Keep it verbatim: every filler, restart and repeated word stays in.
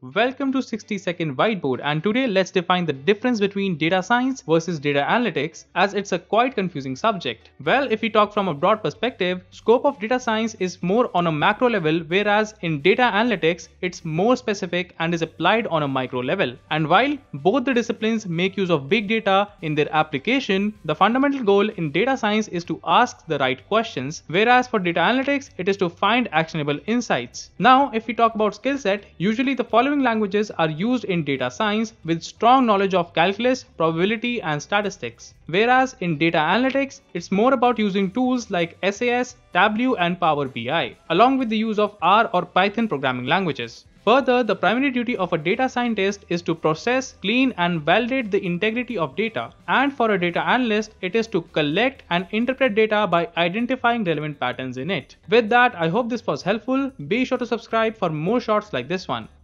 Welcome to sixty second Whiteboard, and today let's define the difference between data science versus data analytics, as it's a quite confusing subject. Well, if we talk from a broad perspective, scope of data science is more on a macro level, whereas in data analytics it's more specific and is applied on a micro level. And while both the disciplines make use of big data in their application, the fundamental goal in data science is to ask the right questions, whereas for data analytics it is to find actionable insights. Now, if we talk about skill set, usually the following languages are used in data science with strong knowledge of calculus, probability, and statistics. Whereas in data analytics, it's more about using tools like S A S, Tableau, and Power B I, along with the use of R or Python programming languages. Further, the primary duty of a data scientist is to process, clean, and validate the integrity of data. And for a data analyst, it is to collect and interpret data by identifying relevant patterns in it. With that, I hope this was helpful. Be sure to subscribe for more shorts like this one.